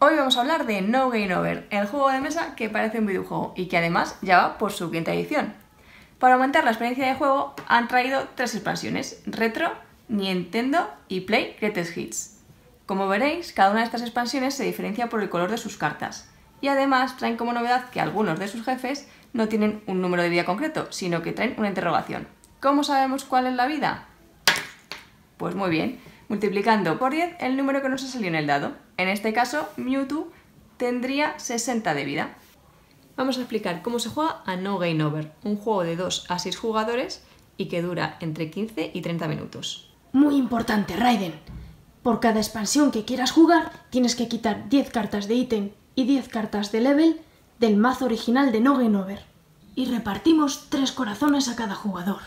Hoy vamos a hablar de No Game Over, el juego de mesa que parece un videojuego y que además ya va por su quinta edición. Para aumentar la experiencia de juego han traído 3 expansiones: Retro, Nintendo y Play Greatest Hits. Como veréis, cada una de estas expansiones se diferencia por el color de sus cartas y además traen como novedad que algunos de sus jefes no tienen un número de vida concreto, sino que traen una interrogación. ¿Cómo sabemos cuál es la vida? Pues muy bien, multiplicando por 10 el número que nos ha salido en el dado. En este caso, Mewtwo tendría 60 de vida. Vamos a explicar cómo se juega a No Game Over, un juego de 2 a 6 jugadores y que dura entre 15 y 30 minutos. Muy importante, Raiden. Por cada expansión que quieras jugar, tienes que quitar 10 cartas de ítem y 10 cartas de level del mazo original de No Game Over. Y repartimos 3 corazones a cada jugador.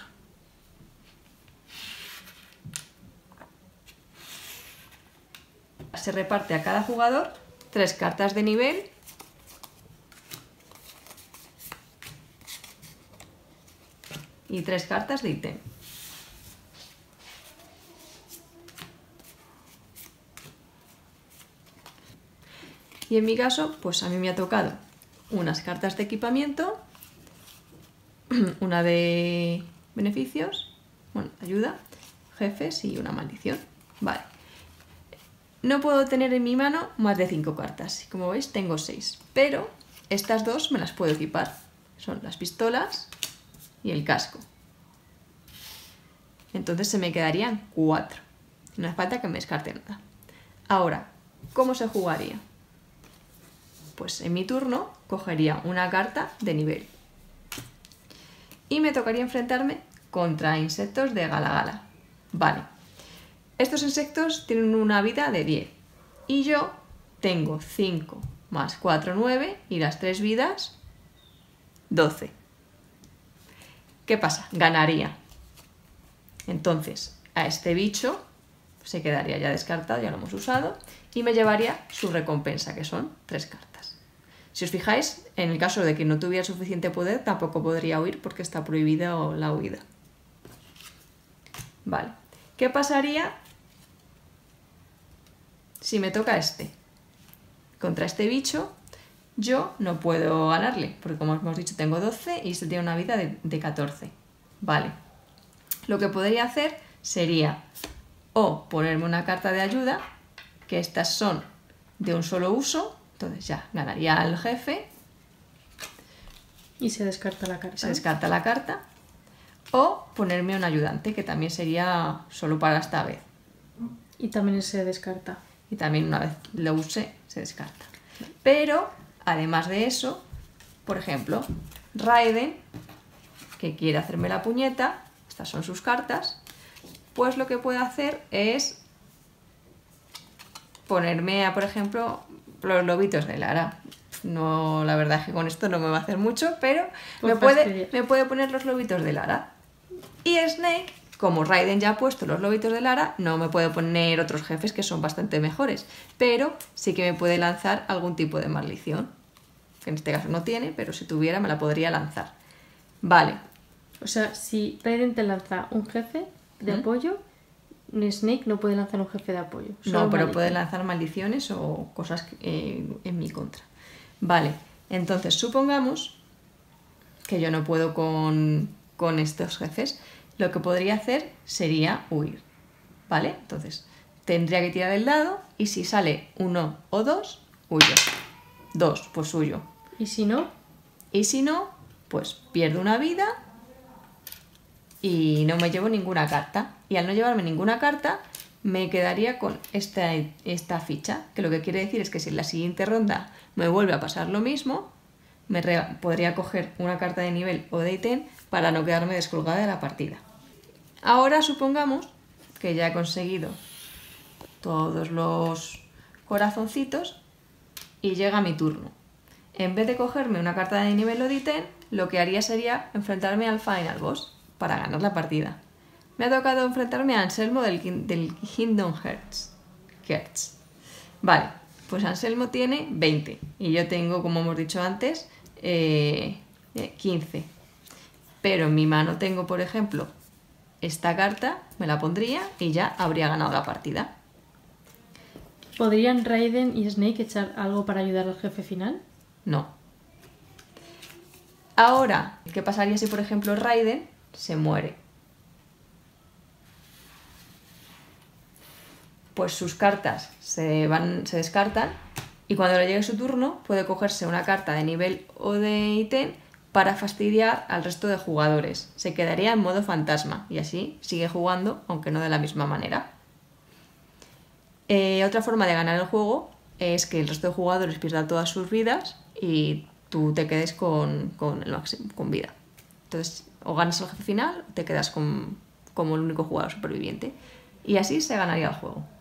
Se reparte a cada jugador 3 cartas de nivel y 3 cartas de ítem. Y en mi caso, pues a mí me ha tocado unas cartas de equipamiento, una de beneficios, bueno, ayuda, jefes y una maldición. Vale. No puedo tener en mi mano más de 5 cartas. Como veis, tengo 6. Pero estas 2 me las puedo equipar. Son las pistolas y el casco. Entonces se me quedarían 4. No hace falta que me descarte nada. Ahora, ¿cómo se jugaría? Pues en mi turno cogería una carta de nivel. Y me tocaría enfrentarme contra insectos de Gala-Gala. Vale. Estos insectos tienen una vida de 10 y yo tengo 5 más 4, 9 y las 3 vidas 12. ¿Qué pasa? Ganaría. Entonces a este bicho se quedaría ya descartado, ya lo hemos usado, y me llevaría su recompensa, que son 3 cartas. Si os fijáis, en el caso de que no tuviera suficiente poder, tampoco podría huir porque está prohibida la huida. Vale. ¿Qué pasaría si me toca este? Contra este bicho yo no puedo ganarle, porque como hemos dicho tengo 12 y este tiene una vida de 14. Vale. Lo que podría hacer sería o ponerme una carta de ayuda, que estas son de un solo uso, entonces ya ganaría al jefe. Y se descarta la carta. Se descarta la carta. O ponerme un ayudante, que también sería solo para esta vez. Y también se descarta. Y también una vez lo use, se descarta. Pero, además de eso, por ejemplo, Raiden, que quiere hacerme la puñeta, estas son sus cartas, pues lo que puede hacer es ponerme, por ejemplo, los lobitos de Lara. No, la verdad es que con esto no me va a hacer mucho, pero me puede poner los lobitos de Lara. Y Snake, como Raiden ya ha puesto los lobitos de Lara, no me puede poner otros jefes que son bastante mejores, pero sí que me puede lanzar algún tipo de maldición, que en este caso no tiene, pero si tuviera me la podría lanzar. Vale. O sea, si Raiden te lanza un jefe de apoyo, Snake no puede lanzar un jefe de apoyo. No, pero puede lanzar maldiciones o cosas en mi contra. Vale, entonces supongamos que yo no puedo con estos jefes. Lo que podría hacer sería huir, ¿vale? Entonces tendría que tirar el dado y si sale 1 o 2, huyo. 2, pues huyo. ¿Y si no? Y si no, pues pierdo una vida y no me llevo ninguna carta. Y al no llevarme ninguna carta, me quedaría con esta ficha, que lo que quiere decir es que si en la siguiente ronda me vuelve a pasar lo mismo, podría coger una carta de nivel o de ítem para no quedarme descolgada de la partida. Ahora supongamos que ya he conseguido todos los corazoncitos y llega mi turno. En vez de cogerme una carta de nivel o de ítem, lo que haría sería enfrentarme al Final Boss para ganar la partida. Me ha tocado enfrentarme a Anselmo del Kingdom Hearts. Vale, pues Anselmo tiene 20 y yo tengo, como hemos dicho antes, 15. Pero en mi mano tengo, por ejemplo, esta carta, me la pondría y ya habría ganado la partida. ¿Podrían Raiden y Snake echar algo para ayudar al jefe final? No. Ahora, ¿qué pasaría si, por ejemplo, Raiden se muere? Pues sus cartas se descartan y cuando le llegue su turno puede cogerse una carta de nivel o de ítem para fastidiar al resto de jugadores. Se quedaría en modo fantasma y así sigue jugando, aunque no de la misma manera. Otra forma de ganar el juego es que el resto de jugadores pierdan todas sus vidas y tú te quedes con el máximo, con vida. Entonces, o ganas al jefe final o te quedas como el único jugador superviviente. Y así se ganaría el juego.